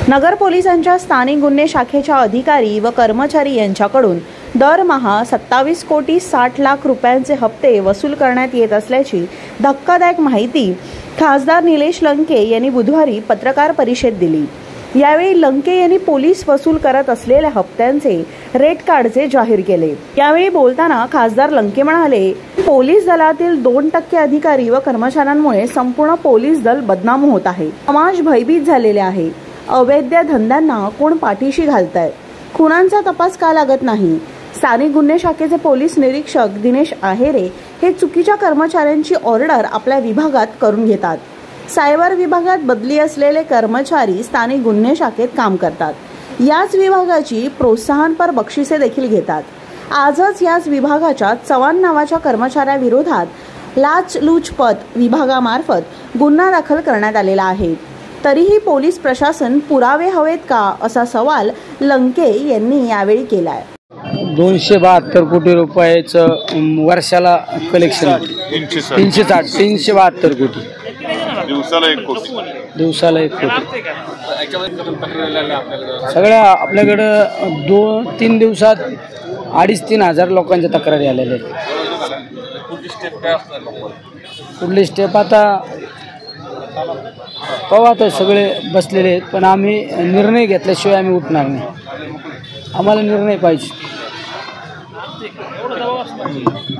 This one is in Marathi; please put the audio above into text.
नगर पोलिसांच्या स्थानिक गुन्हे शाखेच्या अधिकारी व कर्मचारी यांच्याकडून दरमहा 27 कोटी 60 लाख रुपयांचे हप्ते वसूल करण्यात येत असल्याची धक्कादायक माहिती खासदार निलेश लंके यांनी बुधवारी पत्रकार परिषदेत दिली। यावेळी लंके यांनी पोलीस वसूल करत असलेल्या हप्त्यांचे रेट कार्डचे जाहीर केले। यावेळी बोलताना खासदार लंके म्हणाले, पोलीस दलातील 2% अधिकारी व कर्मचाऱ्यांमुळे संपूर्ण पोलीस दल बदनाम होत आहे। समाज भयभीत झालेले आहे। अवैध धंद्यांना कोण पाठीशी घालताय? खुनांचा तपास का लागत नाही? स्थानिक गुन्हे शाखेचे पोलीस निरीक्षक दिनेश आहेरे हे चुकीच्या कर्मचाऱ्यांची ऑर्डर आपल्या विभागात करून घेतात। सायबर विभागात बदली असलेले कर्मचारी स्थानिक गुन्हे शाखेत काम करतात। याच विभागाची प्रोत्साहनपर बक्षिसे देखील घेतात। आजच याच विभागाच्या चव्हाण नावाच्या कर्मचाऱ्याविरोधात लाचलुचपत विभागामार्फत गुन्हा दाखल करण्यात आलेला आहे। तरीही पोलीस प्रशासन पुरावे हवेत का, असा सवाल लंके यांनी यावेळी केलाय। 272 कोटी रुपयाचं वर्षाला कलेक्शन, 372 कोटी, दिवसाला 1 कोटी, दिवसाला 1 कोटी। सगळ्या आपल्याकडं 2-3 दिवसात 2,500-3 हजार लोकांच्या तक्रारी आलेल्या आहेत। पुढली स्टेप आता पाहू, आता सगळे बसलेले आहेत, पण आम्ही निर्णय घेतल्याशिवाय आम्ही उठणार नाही। आम्हाला निर्णय पाहिजे।